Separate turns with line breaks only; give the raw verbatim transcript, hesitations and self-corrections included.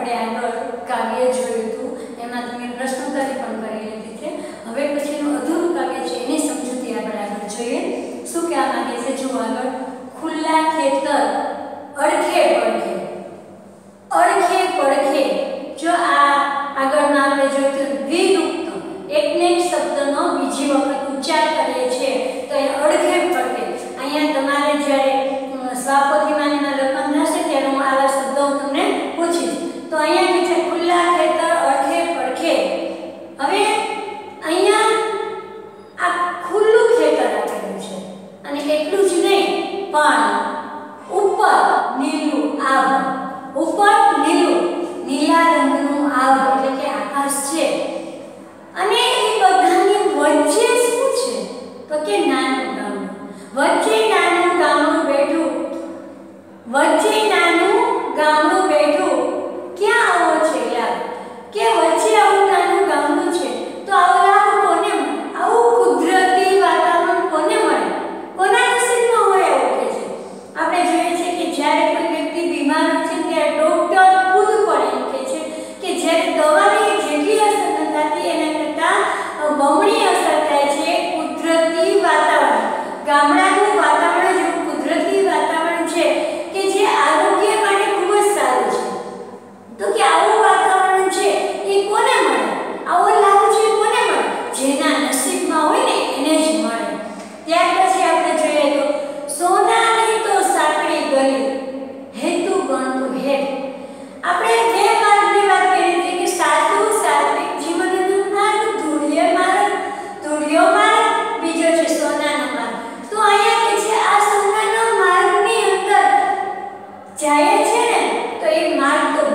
આપણે આગળ કાવ્ય જોયું હતું, એમાં તમે પ્રશ્નોત્તરી પણ કરી લીધી છે. હવે પછીનું અધૂરું કાવ્ય છે એની સમજૂતી આપણે આગળ જોઈએ. શું કહેવા માંગે છે જો આગળ, ખુલ્લા ખેતર અડખે પડખે, અડખે પડખે. જો આ આગળના આપણે જોયું દ્વિરૂપતો એકને એક શબ્દનો બીજી વખત ઉચ્ચાર કરીએ છીએ તો એ અડખે પડખે. અહીંયા તમારે જ્યારે સ્વાપોથીમાનીના લખન થશે ત્યારે હું આવા શબ્દો તમને પૂછીશ. તો અહીંયા કે છે ખુલ્લા ખેતર અડખે પડખે. હવે અહીંયા આ ખુલ્લું ખેતર આપેલું છે અને એટલું જ નહીં પણ ઉપર નીલું આભ, ઉપર નીલું નીલા રંગનું આભ એટલે કે આકાશ છે. અને એ બધાની વચ્ચે શું છે તો કે નાનું ગામડું. વચ્ચે નાનું ગામડું બેઠું, વચ્ચે નાનું ગામડું બેઠું. ક્યાં આવો છે લાભ કે વચ્ચે આવું નાનું ગામડું છે તો આવો લાભ કોને મળે? આવું કુદરતી વાતાવરણ કોને મળે? કોના નસીબમાં હોય એવું કે છે. આપણે જોઈએ છે કે જ્યારે કોઈ વ્યક્તિ બીમાર હોય છે ત્યારે ડોક્ટર ખુદ પણ એમ કહે છે કે જ્યારે દવાની જેટલી અસર ન થતી એના કરતાં બમણી અસર થાય છે કુદરતી વાતાવરણ. ગામડાનું વાતાવરણ જેવું કુદરતી વાતાવરણ છે કે જે આરોગ્ય માટે ખૂબ જ સારું છે. તો કે આવું વાતાવરણ છે એ કોને મળે? આવો લાભ છે કોને મળે? જેના નસીબમાં હોય ને એને જ મળે. ત્યાર પછી આપણે જોઈએ તો સોનાની તો સાંકડી ગલી હેતુ ગણતું હેત. આપણે બે માર્ગની વાત કરી હતી કે સાચું સાત્વિક જીવનનો માર્ગ, ધૂળિય માર્ગ, ધૂળિયો માર્ગ, બીજો છે સોનાનો માર્ગ. તો અહીંયા કે છે આ સોનાનો માર્ગની અંદર જાય છે ને તો એ માર્ગ તો